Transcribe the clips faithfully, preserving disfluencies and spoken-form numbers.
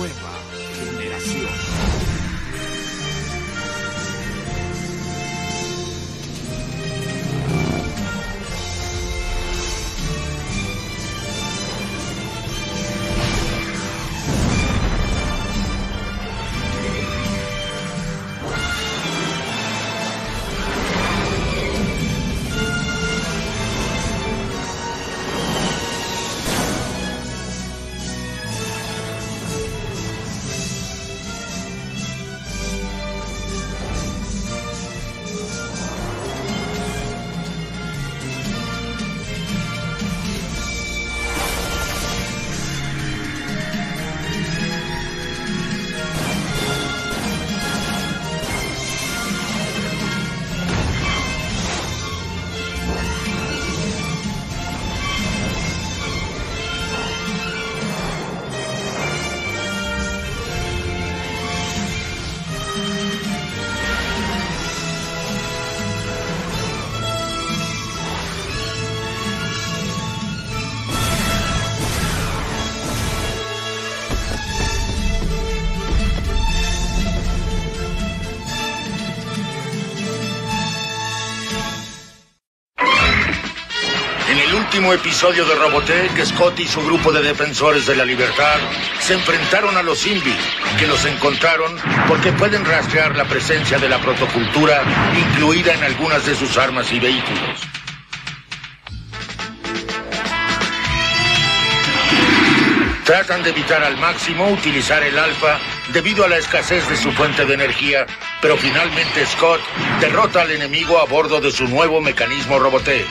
nueva generación. Último episodio de Robotech, Scott y su grupo de defensores de la libertad se enfrentaron a los Invi, que los encontraron porque pueden rastrear la presencia de la protocultura incluida en algunas de sus armas y vehículos. Tratan de evitar al máximo utilizar el Alpha debido a la escasez de su fuente de energía, pero finalmente Scott derrota al enemigo a bordo de su nuevo mecanismo Robotech.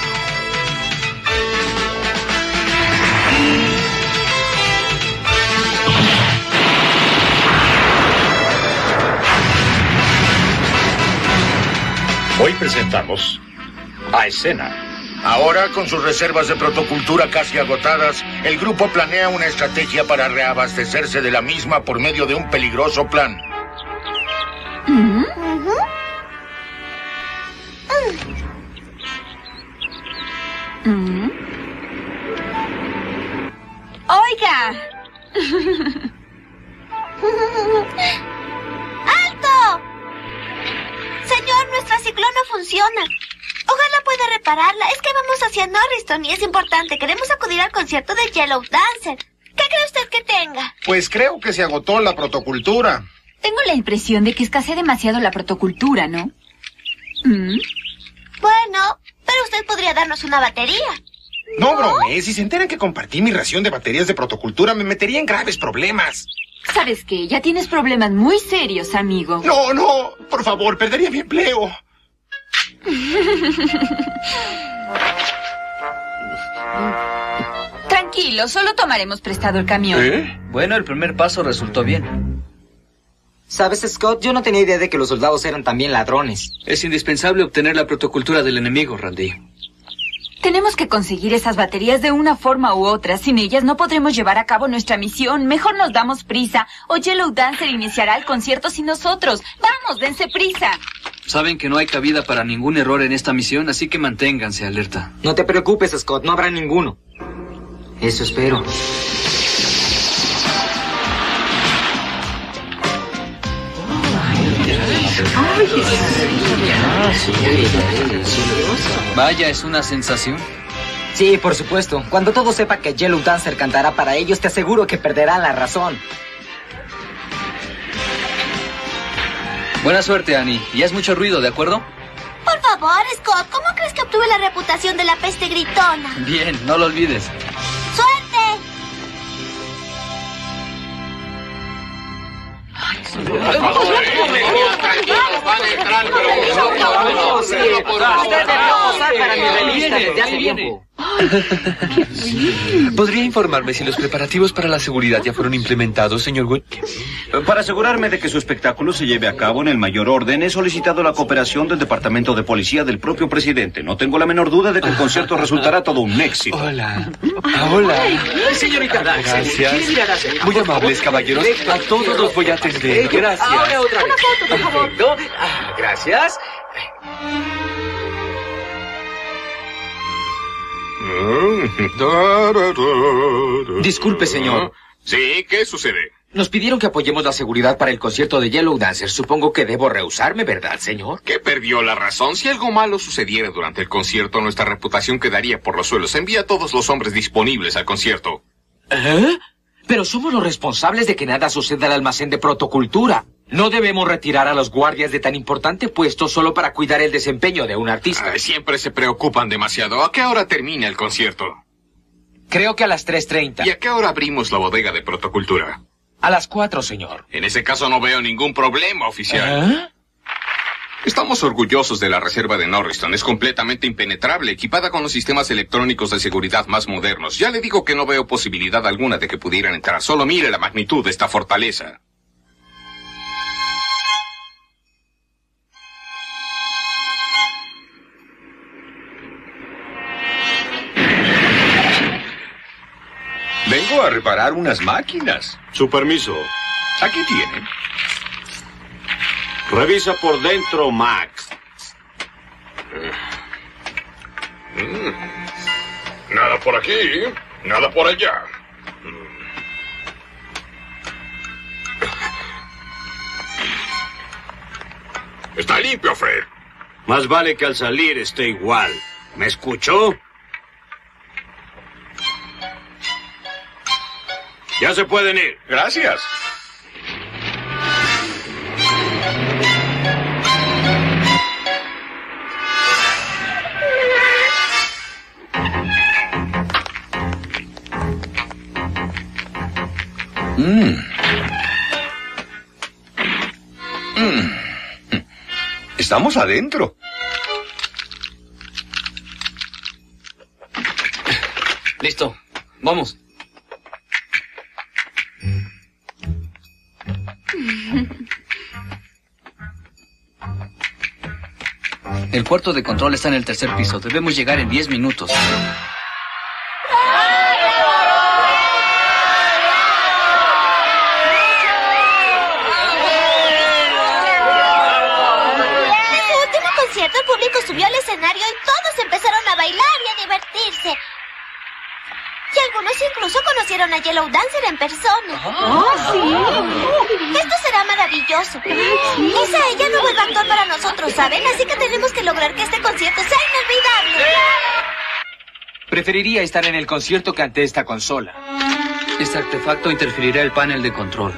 Hoy presentamos a Escena. Ahora, con sus reservas de protocultura casi agotadas, el grupo planea una estrategia para reabastecerse de la misma por medio de un peligroso plan. Uh-huh. Uh-huh. Uh-huh. ¡Oiga! ¡Alto! Señor, nuestra ciclón no funciona. Ojalá pueda repararla. Es que vamos hacia Norriston y es importante. Queremos acudir al concierto de Yellow Dancer. ¿Qué cree usted que tenga? Pues creo que se agotó la protocultura. Tengo la impresión de que escasea demasiado la protocultura, ¿no? ¿Mm? Bueno, pero usted podría darnos una batería. No, bromé. Si se enteran que compartí mi ración de baterías de protocultura, me metería en graves problemas. ¿Sabes qué? Ya tienes problemas muy serios, amigo. No, no. Por favor, perdería mi empleo. Tranquilo, solo tomaremos prestado el camión. ¿Eh? Bueno, el primer paso resultó bien. ¿Sabes, Scott? Yo no tenía idea de que los soldados eran también ladrones. Es indispensable obtener la protocultura del enemigo, Randy. Tenemos que conseguir esas baterías de una forma u otra. Sin ellas no podremos llevar a cabo nuestra misión. Mejor nos damos prisa, o Yellow Dancer iniciará el concierto sin nosotros. ¡Vamos, dense prisa! Saben que no hay cabida para ningún error en esta misión, así que manténganse alerta. No te preocupes, Scott, no habrá ninguno. Eso espero. Vaya, es una sensación. Sí, por supuesto. Cuando todo sepa que Yellow Dancer cantará para ellos, te aseguro que perderán la razón. Buena suerte, Annie. Y haz mucho ruido, ¿de acuerdo? Por favor, Scott, ¿cómo crees que obtuve la reputación de la peste gritona? Bien, no lo olvides. ¡Suerte! ¿Podría informarme si los preparativos para la seguridad ya fueron implementados, señor Wood? Para asegurarme de que su espectáculo se lleve a cabo en el mayor orden, he solicitado la cooperación del Departamento de Policía del propio presidente. No tengo la menor duda de que el concierto resultará todo un éxito. Hola. Hola. Señorita Dax. Gracias. Muy amables, caballeros. A todos los voy a atender. Gracias. Ahora otra vez. Perfecto. Ah, gracias. Disculpe, señor. Sí, ¿qué sucede? Nos pidieron que apoyemos la seguridad para el concierto de Yellow Dancer. Supongo que debo rehusarme, ¿verdad, señor? Que perdió la razón. Si algo malo sucediera durante el concierto, nuestra reputación quedaría por los suelos. Envía a todos los hombres disponibles al concierto. ¿Eh? Pero somos los responsables de que nada suceda al almacén de protocultura. No debemos retirar a los guardias de tan importante puesto solo para cuidar el desempeño de un artista. Ay, siempre se preocupan demasiado. ¿A qué hora termina el concierto? Creo que a las tres treinta. ¿Y a qué hora abrimos la bodega de protocultura? A las cuatro, señor. En ese caso no veo ningún problema, oficial. ¿Eh? Estamos orgullosos de la reserva de Norriston. Es completamente impenetrable, equipada con los sistemas electrónicos de seguridad más modernos. Ya le digo que no veo posibilidad alguna de que pudieran entrar. Solo mire la magnitud de esta fortaleza. Vengo a reparar unas máquinas. Su permiso. Aquí tienen. Revisa por dentro, Max. Mm. Nada por aquí, nada por allá. Está limpio, Fred. Más vale que al salir esté igual. ¿Me escuchó? Ya se pueden ir. Gracias. Mm. Mm. Estamos adentro. Listo. Vamos. El cuarto de control está en el tercer piso. Debemos llegar en diez minutos. El público subió al escenario y todos empezaron a bailar y a divertirse. Y algunos incluso conocieron a Yellow Dancer en persona. ¡Oh, sí! Esto será maravilloso. Quizá ella no vuelva a actuar para nosotros, ¿saben? Así que tenemos que lograr que este concierto sea inolvidable. Preferiría estar en el concierto que ante esta consola. Este artefacto interferirá el panel de control.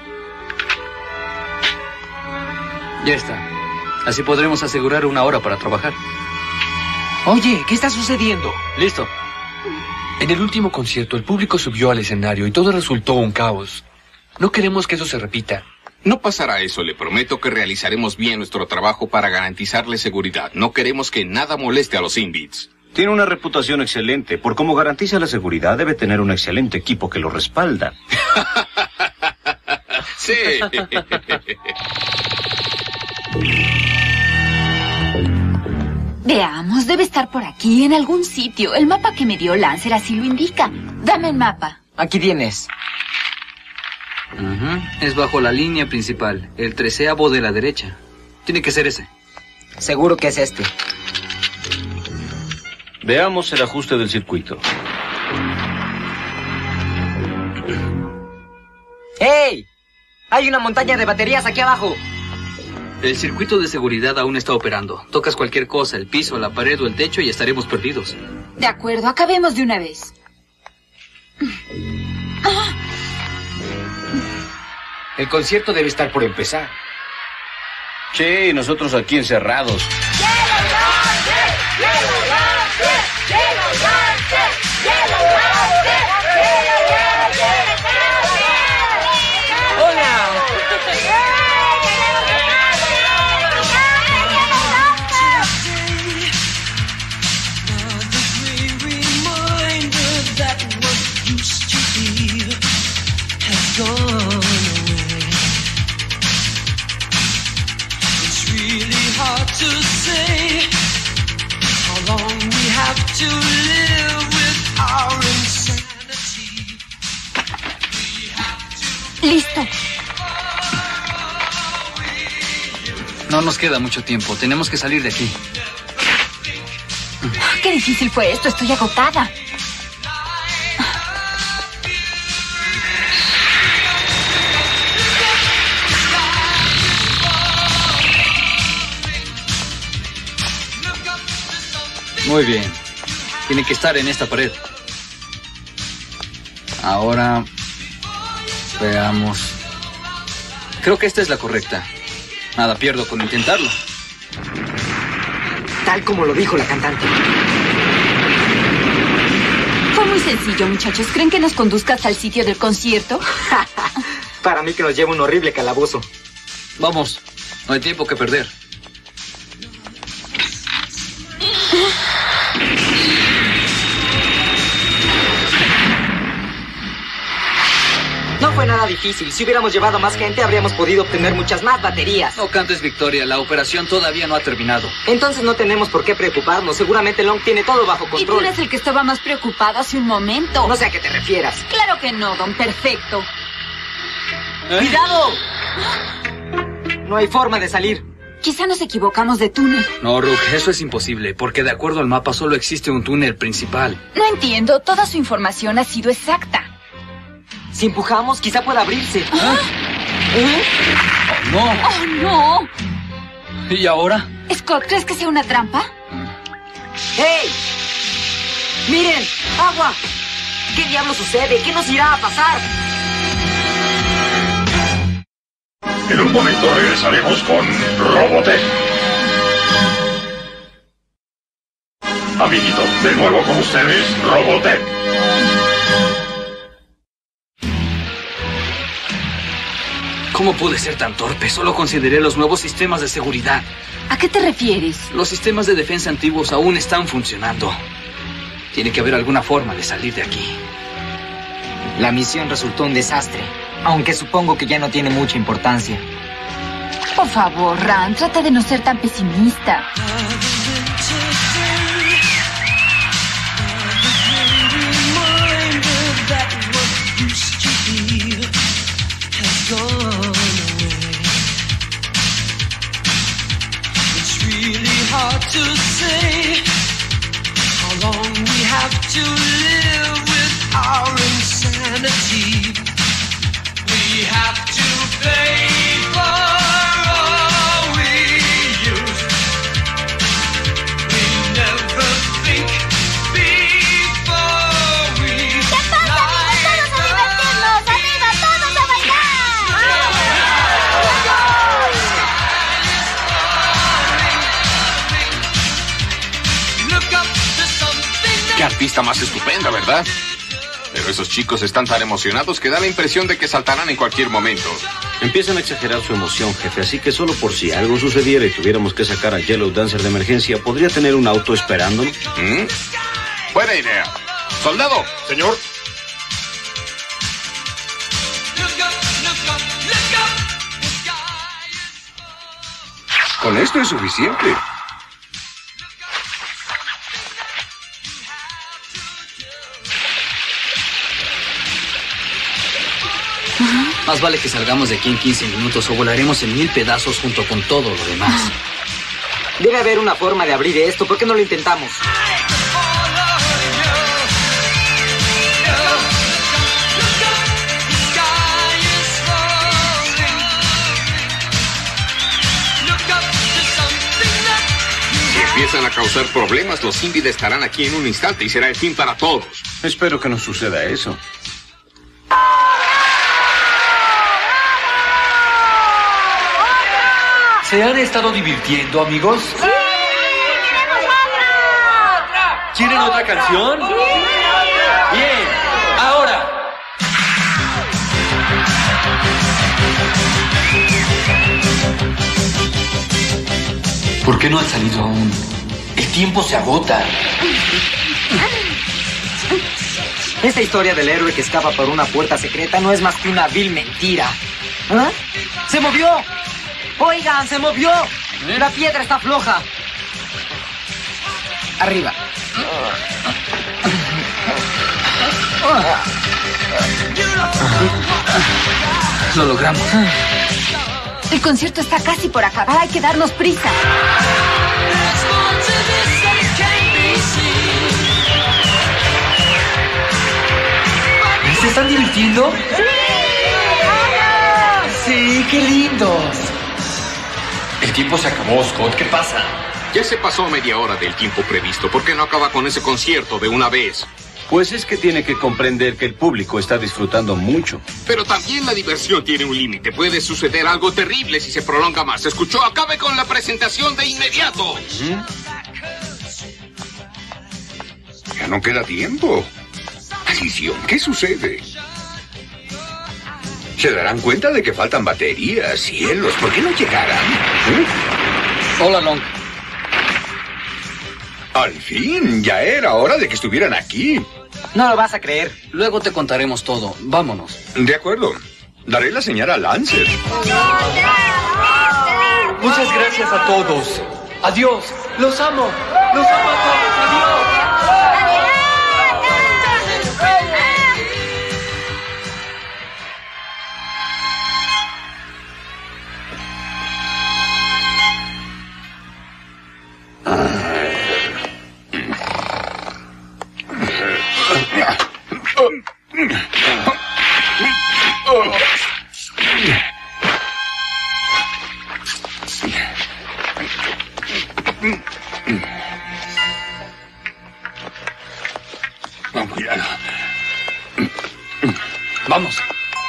Ya está. Así podremos asegurar una hora para trabajar. Oye, ¿qué está sucediendo? Listo. En el último concierto, el público subió al escenario y todo resultó un caos. No queremos que eso se repita. No pasará eso, le prometo que realizaremos bien nuestro trabajo para garantizarle seguridad. No queremos que nada moleste a los Inbits. Tiene una reputación excelente. Por cómo garantiza la seguridad, debe tener un excelente equipo que lo respalda. Sí. Veamos, debe estar por aquí, en algún sitio. El mapa que me dio Lancer así lo indica. Dame el mapa. Aquí tienes. Uh-huh. Es bajo la línea principal, el treceavo de la derecha. Tiene que ser ese. Seguro que es este. Veamos el ajuste del circuito. ¡Hey! Hay una montaña de baterías aquí abajo. El circuito de seguridad aún está operando. Tocas cualquier cosa, el piso, la pared o el techo y estaremos perdidos. De acuerdo, acabemos de una vez. El concierto debe estar por empezar. Sí, nosotros aquí encerrados. Listo. No nos queda mucho tiempo. Tenemos que salir de aquí. Qué difícil fue esto. Estoy agotada. Muy bien. Tiene que estar en esta pared. Ahora... veamos. Creo que esta es la correcta. Nada pierdo con intentarlo. Tal como lo dijo la cantante. Fue muy sencillo, muchachos. ¿Creen que nos conduzca hasta el sitio del concierto? Para mí que nos lleva un horrible calabozo. Vamos, no hay tiempo que perder. No fue nada difícil. Si hubiéramos llevado más gente, habríamos podido obtener muchas más baterías. No cantes victoria, la operación todavía no ha terminado. Entonces no tenemos por qué preocuparnos. Seguramente Long tiene todo bajo control. Y tú eres el que estaba más preocupado hace un momento. No sé a qué te refieras. Claro que no, Don Perfecto. ¿Eh? ¡Cuidado! No hay forma de salir. Quizá nos equivocamos de túnel. No, Rook, eso es imposible, porque de acuerdo al mapa solo existe un túnel principal. No entiendo, toda su información ha sido exacta. Si empujamos, quizá pueda abrirse. ¿Ah? ¿Eh? Oh, no. ¡Oh, no! ¿Y ahora? Scott, ¿crees que sea una trampa? ¡Hey! ¡Miren! ¡Agua! ¿Qué diablo sucede? ¿Qué nos irá a pasar? En un momento regresaremos con Robotech. Amiguito, de nuevo con ustedes, Robotech. ¿Cómo pude ser tan torpe? Solo consideré los nuevos sistemas de seguridad. ¿A qué te refieres? Los sistemas de defensa antiguos aún están funcionando. Tiene que haber alguna forma de salir de aquí. La misión resultó un desastre, aunque supongo que ya no tiene mucha importancia. Por favor, Ran, trata de no ser tan pesimista. To say how long we have to live with our insanity. We have to pay for all we use. We never think before we. ¿Qué pasa, amigos? ¡Todos a divertirnos! ¡Arriba, todos a bailar! Qué artista más estupenda, ¿verdad? Pero esos chicos están tan emocionados que da la impresión de que saltarán en cualquier momento. Empiezan a exagerar su emoción, jefe, así que solo por si algo sucediera y tuviéramos que sacar a Yellow Dancer de emergencia, ¿podría tener un auto esperándolo? ¿Mm? Buena idea. ¡Soldado! Señor. Con esto es suficiente. Más vale que salgamos de aquí en quince minutos o volaremos en mil pedazos junto con todo lo demás. Debe haber una forma de abrir esto. ¿Por qué no lo intentamos? Si empiezan a causar problemas, los Invid estarán aquí en un instante y será el fin para todos. Espero que no suceda eso. ¿Se han estado divirtiendo, amigos? ¡Sí! ¡Queremos otra! ¿Quieren otra canción? ¡Sí! Bien, ahora. ¿Por qué no han salido aún? El tiempo se agota. Esa historia del héroe que escapa por una puerta secreta no es más que una vil mentira. ¿Ah? ¡Se movió! ¡Oigan, se movió! La piedra está floja. Arriba. Lo logramos. El concierto está casi por acabar. Hay que darnos prisa. ¿Se están divirtiendo? Sí, qué lindos. El tiempo se acabó, Scott. ¿Qué pasa? Ya se pasó media hora del tiempo previsto. ¿Por qué no acaba con ese concierto de una vez? Pues es que tiene que comprender que el público está disfrutando mucho. Pero también la diversión tiene un límite. Puede suceder algo terrible si se prolonga más. ¿Escuchó? Acabe con la presentación de inmediato. ¿Mm? Ya no queda tiempo. Adición, ¿qué sucede? Se darán cuenta de que faltan baterías, cielos. ¿Por qué no llegarán? ¿Eh? Hola, Long. Al fin, ya era hora de que estuvieran aquí. No lo vas a creer. Luego te contaremos todo. Vámonos. De acuerdo. Daré la señal a Lancer. Muchas gracias a todos. Adiós. Los amo. Los amo a todos. Adiós. Con cuidado. Vamos.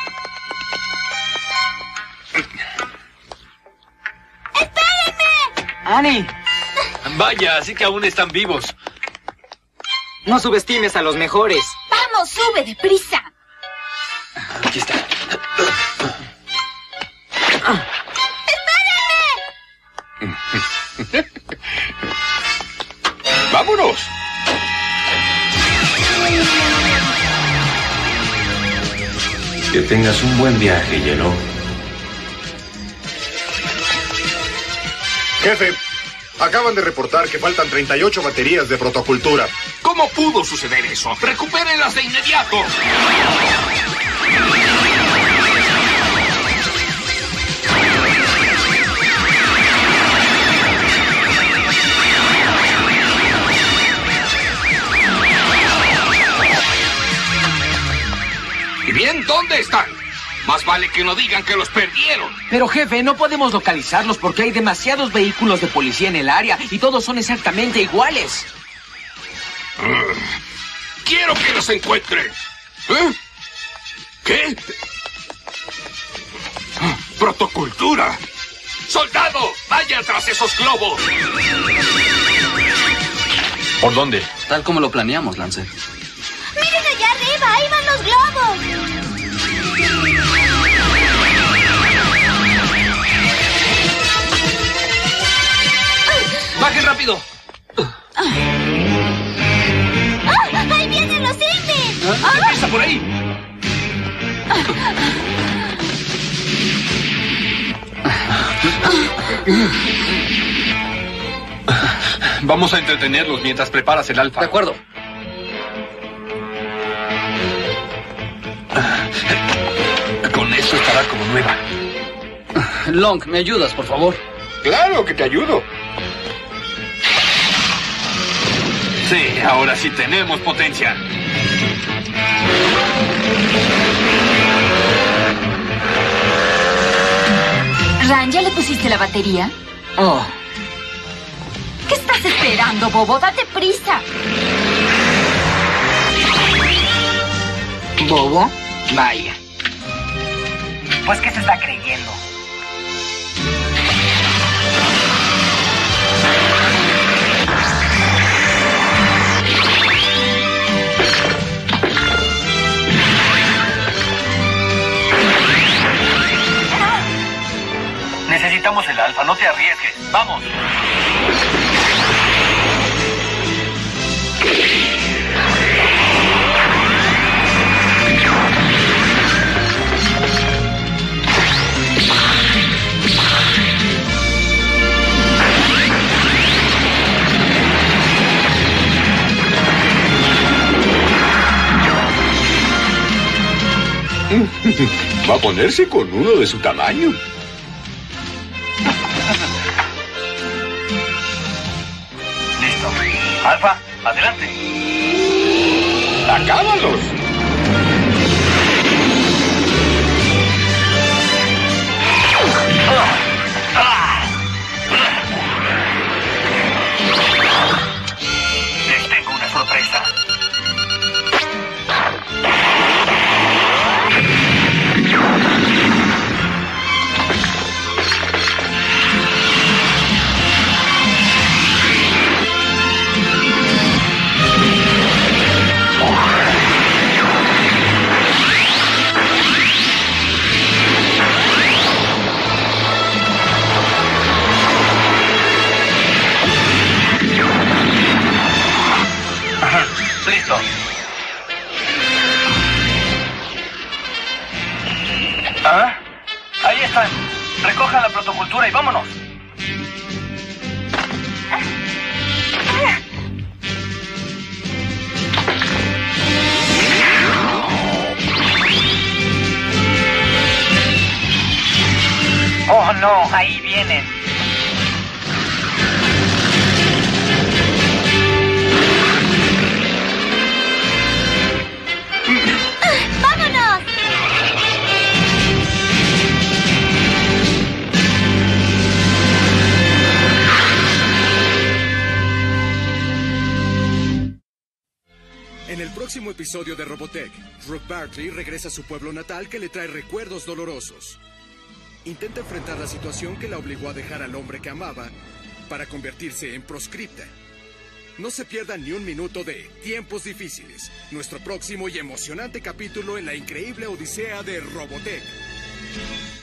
¡Annie! Vaya, así que aún están vivos. No subestimes a los mejores. ¡Vamos, sube, deprisa! Aquí está. ¡Vámonos! Que tengas un buen viaje, Yellow. Jefe, acaban de reportar que faltan treinta y ocho baterías de protocultura. ¿Cómo pudo suceder eso? ¡Recupérenlas de inmediato! ¿Y bien dónde están? Más vale que no digan que los perdieron. Pero jefe, no podemos localizarlos porque hay demasiados vehículos de policía en el área y todos son exactamente iguales. Uh, quiero que los encuentre. ¿Eh? ¿Qué? Uh, Protocultura. ¡Soldado! ¡Vaya tras esos globos! ¿Por dónde? Tal como lo planeamos, Lancer. ¡Miren allá arriba! ¡Ahí van los globos! ¡Bajen rápido! ¡Ah! ¡Ahí vienen los Invis! ¡Deprisa por ahí! Vamos a entretenerlos mientras preparas el alfa. De acuerdo. Con eso estará como nueva. Long, ¿me ayudas, por favor? Claro que te ayudo. Sí, ahora sí tenemos potencia. Ran, ¿ya le pusiste la batería? Oh. ¿Qué estás esperando, bobo? ¡Date prisa! ¿Bobo? Vaya. Pues, ¿qué se está creyendo? Necesitamos el alfa, no te arriesgues. ¡Vamos! Va a ponerse con uno de su tamaño. Listo. Alfa, adelante. ¡Acábalos! Recoja la protocultura y vámonos. Oh, no, ahí vienen. ¡Vámonos! En el próximo episodio de Robotech, Brooke Barkley regresa a su pueblo natal que le trae recuerdos dolorosos. Intenta enfrentar la situación que la obligó a dejar al hombre que amaba para convertirse en proscripta. No se pierdan ni un minuto de Tiempos Difíciles, nuestro próximo y emocionante capítulo en la increíble odisea de Robotech.